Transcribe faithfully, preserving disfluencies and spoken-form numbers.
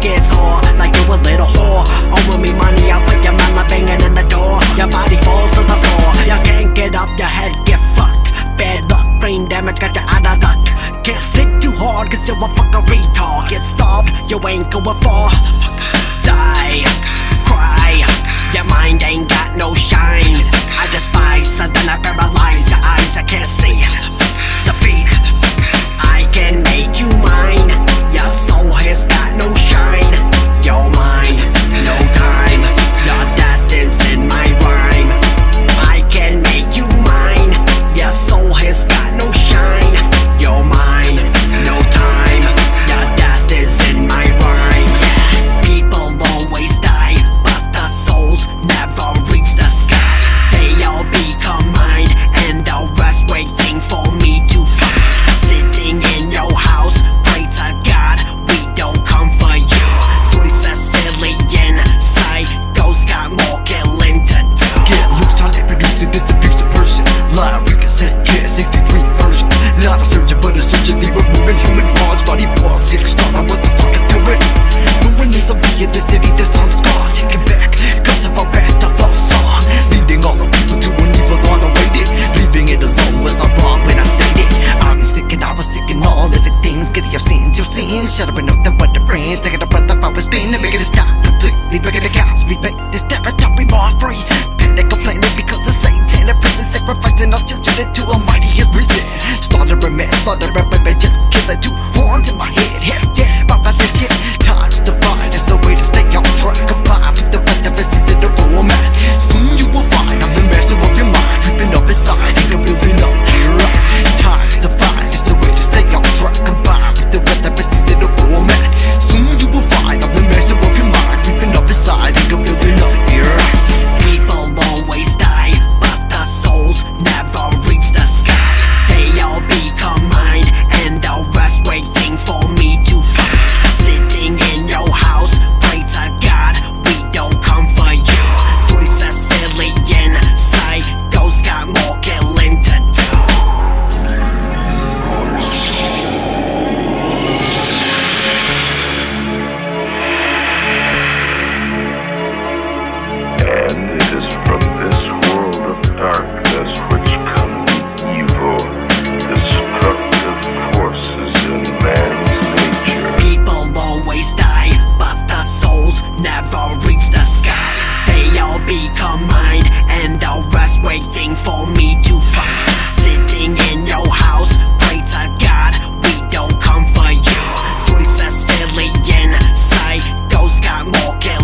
gets whore like you a little whore. Owe me money, I'll put your mama banging in the door. Your body falls to the floor. You can't get up, your head get fucked. Bad luck, brain damage, got you out of luck. Can't think too hard, cause you're a fucking retard. Get starved, you ain't going far. Die, cry, your mind ain't got no shine. I despise, so then I paralyze your eyes. I can't see, defeat. I can make you mine. Your soul has got no shine. You're mine, no time. Your death is in my rhyme. I can make you mine. Your soul has got no shine. You're mine, no time. Your death is in my rhyme. People always die, but the souls never reach the sky. They all become mine, and the rest waiting for me to find. Sitting in your house, pray to God we don't come for you. Three Sicilian psychos got more killing to do. Get loose, trying to produce this abusive person. Lie, we can set care, sixty-three versions. Not a surgeon, but a surgeon. They removing human parts, body parts. Six star, what the fuck I'm doing? Ruin this will be in the city, this song's gone. Taking back, cause of our bad the false song. Leading all the people to an evil on the waited. Leaving it alone was all wrong when I stated I was sick and I was sick and all living things. Get your sins, your sins. Shut up and nothing but the brain. Taking a breath of our spin and making it stop completely. Breaking the cows, remake this territory more free. Panic complaining because the satanic prison sacrificing our children into a mighty is risen. Slaughter a man, slaughter a women, just kill it. Two horns in my head, heck yeah, about that legit. Time's divine, it's a way to stay on track. Combine with the rest of us in the format. Soon you will find I'm the master of your mind. Creeping up inside, and building up here. Time's divine, it's a way to stay on track. Combine with the rest of us in the format. Soon you will find I'm the master of your mind. Creeping up inside, and building up here. People always die, but the souls never reach the sky. They all become mine, and the rest waiting for me to find. Sitting in your house, pray to God we don't come for you. Three Sicilian psychos got more killing to do. And it is from this world of darkness which come evil, destructive forces in man's nature. People always die, but the souls never reach the sky. They all become mine, and the rest waiting for me to find. Sitting in your house, pray to God we don't come for you. Three Sicilian psychos got more killing.